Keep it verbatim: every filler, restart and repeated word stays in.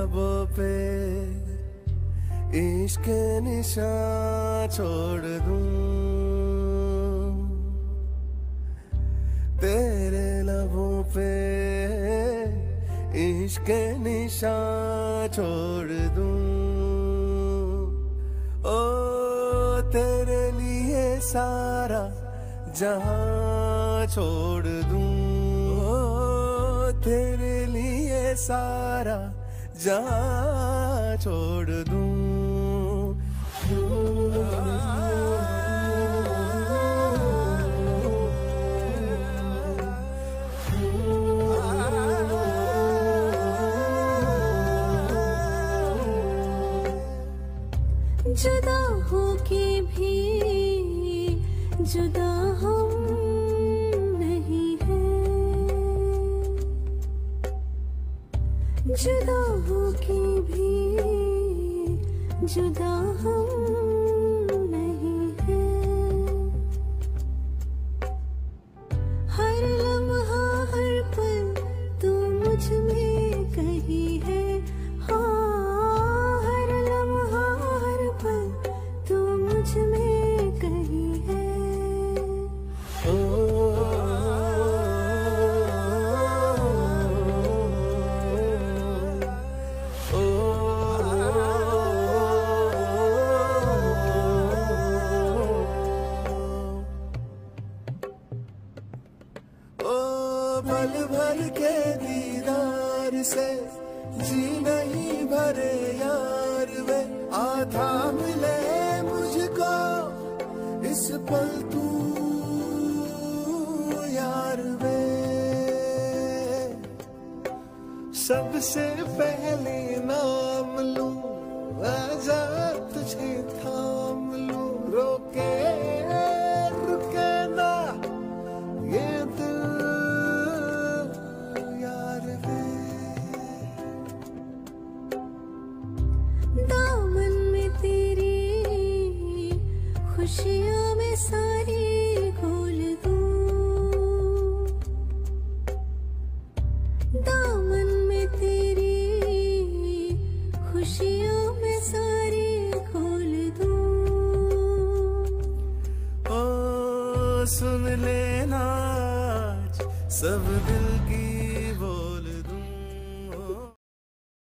लबों पे इश्क के निशान छोड़ दूं, तेरे लबों पे इश्क के निशान छोड़ दूं। ओ तेरे लिए सारा जहां छोड़ दूं, ओ तेरे लिए सारा जहां छोड़ दूं। जुदा हो के भी जुदा हम नहीं हैं, जुदा हो के भी जुदा हम नहीं हैं। हर लम्हा हर पल तू मुझ में कहीं है, हाँ हर लम्हा हर पल तू मुझ में कहीं है। ओ पल भर के दीदार से जी नहीं भरे यार वे, आधा मिले मुझको इस पल तू यार वे। सबसे पहले नाम लूं, आजा तुझे थाम लूं, रोके रुके ना ये दिल यार वे। दामन में तेरी खुशियां मैं सारी खोल दूं, दामन में तेरी खुशियां मैं सारी खोल दूं। ओ सुन लेना आज सब दिल की